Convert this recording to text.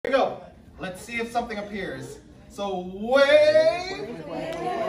we go. Let's see if something appears. So wave.